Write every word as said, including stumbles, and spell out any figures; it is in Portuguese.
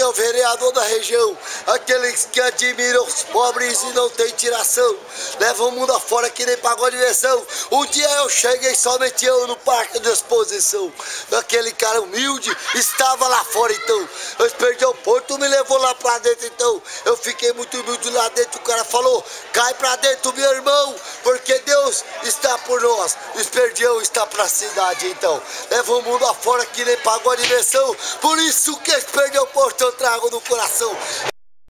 o vereador da região, aqueles que admiram os pobres e não tem tiração, levam o mundo afora que nem pagou a diversão. Um dia eu cheguei somente eu no parque de exposição, aquele cara humilde estava lá fora então, eu perdi o porto, me levou lá pra dentro então, eu fiquei muito humilde lá dentro, o cara falou, cai pra dentro meu irmão, porque Deus está por nós, o esperdião está pra cidade então, leva o mundo afora que nem pagou a diversão, por isso que esse perdeu o porto eu trago no coração.